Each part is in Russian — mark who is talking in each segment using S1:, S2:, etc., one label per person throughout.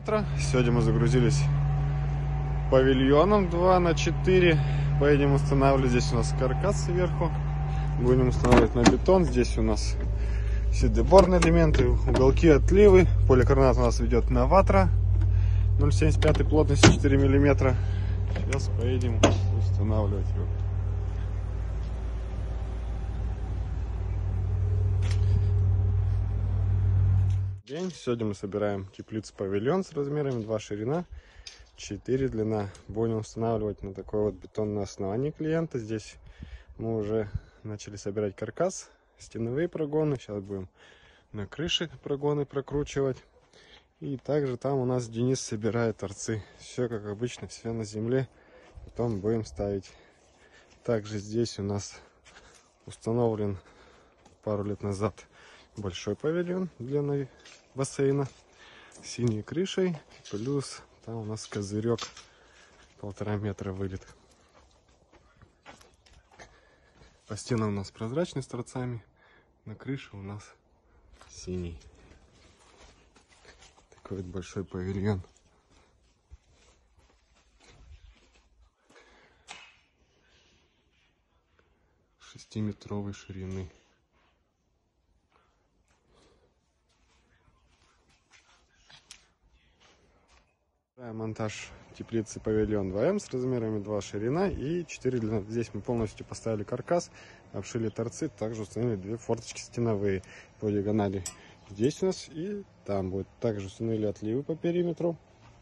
S1: утро. Сегодня мы загрузились павильоном 2х4. Поедем устанавливать. Здесь у нас каркас сверху. Будем устанавливать на бетон. Здесь у нас все деборные элементы, уголки, отливы. Поликарбонат у нас ведет на ватра 0,75 плотности 4 мм. Сейчас поедем устанавливать его. День. Сегодня мы собираем теплицу-павильон с размерами 2 ширина, 4 длина. Будем устанавливать на такое вот бетонное основание клиента. Здесь мы уже начали собирать каркас, стеновые прогоны. Сейчас будем на крыше прогоны прокручивать. И также там у нас Денис собирает торцы. Все как обычно, все на земле. Потом будем ставить. Также здесь у нас установлен пару лет назад большой павильон для бассейна с синей крышей, плюс там у нас козырек 1,5 метра вылет. По стенам у нас прозрачный с торцами, на крыше у нас синий. Такой вот большой павильон. Шестиметровой ширины. Монтаж теплицы павильон 2М с размерами 2 ширина и 4 длина. Здесь мы полностью поставили каркас, обшили торцы, также установили 2 форточки стеновые по диагонали. Здесь у нас и там будет. Также установили отливы по периметру.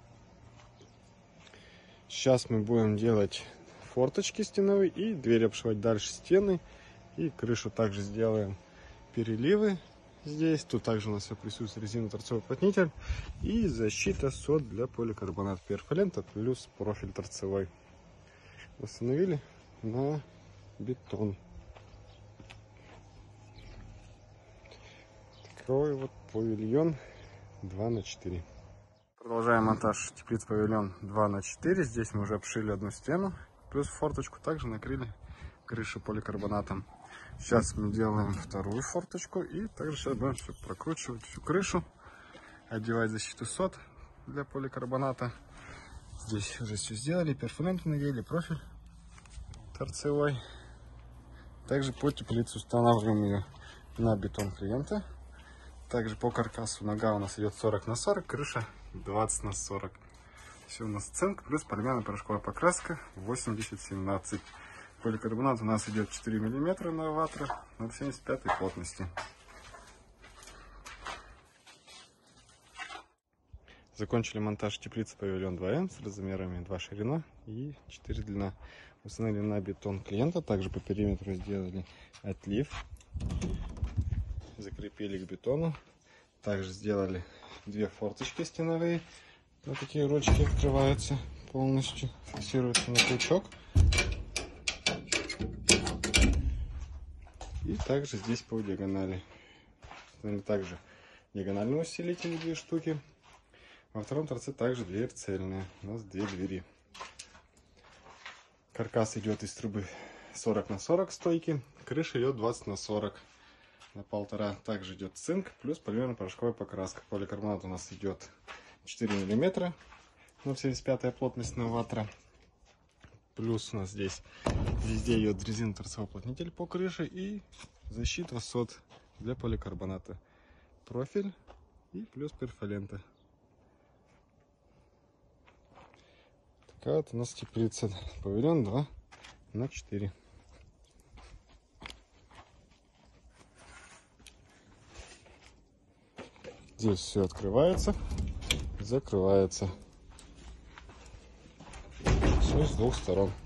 S1: Сейчас мы будем делать форточки стеновые и двери обшивать дальше стены. И крышу также сделаем переливы. Здесь, тут также у нас все присутствует резиново-торцовый уплотнитель и защита СОТ для поликарбоната перфолента плюс профиль торцевой. Установили на бетон. Такой вот павильон 2х4. Продолжаем монтаж теплицы павильон 2х4. Здесь мы уже обшили одну стену, плюс форточку также накрыли крышу поликарбонатом. Сейчас мы делаем вторую форточку и также сейчас будем все прокручивать всю крышу, одевать защиту СОТ для поликарбоната. Здесь уже все сделали, перфолент надели, профиль торцевой. Также по теплице устанавливаем ее на бетон клиента. Также по каркасу нога у нас идет 40 на 40, крыша 20 на 40. Все у нас цинк плюс полимерно-порошковая покраска 80-17. Поликарбонат у нас идет 4 мм на ватра 0,75 плотности. Закончили монтаж теплицы павильон 2М с размерами 2 ширина и 4 длина. Установили на бетон клиента. Также по периметру сделали отлив. Закрепили к бетону. Также сделали 2 форточки стеновые. Вот такие ручки открываются полностью. Фиксируются на крючок. И также здесь по диагонали. Также диагональные усилители 2 штуки. Во втором торце также дверь цельная. У нас 2 двери. Каркас идет из трубы 40 на 40 стойки. Крыша идет 20 на 40 на 1,5. Также идет цинк плюс полимерно-порошковая покраска. Поликарбонат у нас идет 4 мм. 0,75 плотность на ватра. Плюс у нас здесь везде идет резиново-торцевой уплотнитель по крыше и защита СОТ для поликарбоната. Профиль и плюс перфолента. Такая вот у нас теплица. Павильон 2х4. Здесь все открывается, закрывается. Все с 2 сторон.